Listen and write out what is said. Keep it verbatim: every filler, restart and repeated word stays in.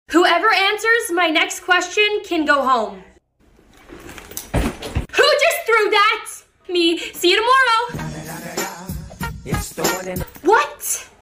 Whoever answers my next question can go home. Who just threw that? Me. See you tomorrow.